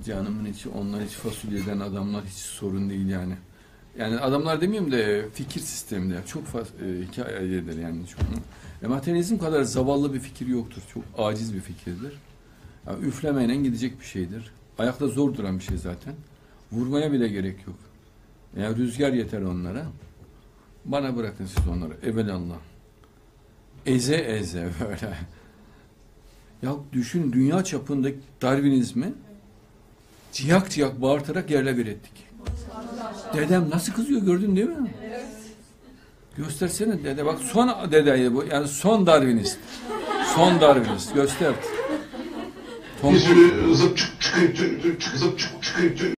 Canımın içi, onlar hiç fasulyeden adamlar hiç sorun değil yani. Yani adamlar demeyeyim de fikir sisteminde çok hikayedir yani. Materyalizm kadar zavallı bir fikir yoktur. Çok aciz bir fikirdir. Yani üflemeyle gidecek bir şeydir. Ayakta zor duran bir şey zaten. Vurmaya bile gerek yok. Yani rüzgar yeter onlara. Bana bırakın siz onları. Evelallah. Eze eze böyle. Ya düşün, dünya çapında Darwinizmi ciyak ciyak bağırtarak yerle bir ettik. Dedem nasıl kızıyor, gördün değil mi? Evet. Göstersene dede, bak son dedeydi bu, yani son Darwinist. Son Darwinist göster. Bir sürü zıp çık çıkıyor, zıp çık çıkıyor.